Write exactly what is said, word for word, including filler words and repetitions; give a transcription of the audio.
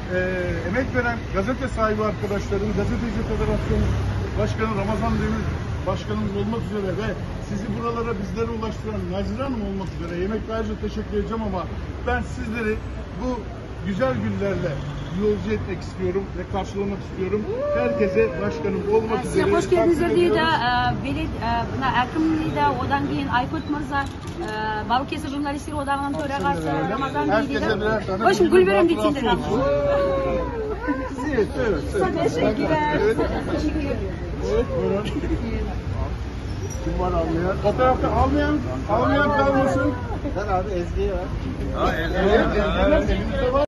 e, emek veren gazete sahibi arkadaşlarım, Gazeteci Federasyonu Başkanı Ramazan Demir Başkanımız olmak üzere ve sizi buralara bizlere ulaştıran Nazire Hanım olmak üzere yemekle ayrıca teşekkür edeceğim ama ben sizleri bu güzel günlerle yolcu etmek istiyorum ve karşılamak istiyorum. Herkese başkanım olmak Size üzere. hoş geldiniz deydi. Beled, әкімлейді, одан кейін Aykut Mırza, Balıkesir Jurnalistler Odağı'nın төрағасы Ramazan deydi. Hoşum gül verim deydi. Teşekkürler. Kim var almayan? Fotoğrafta almayan, almayan kalmasın. Sen abi Ezgi'ye ver. Ha, Ezgi'ye ver.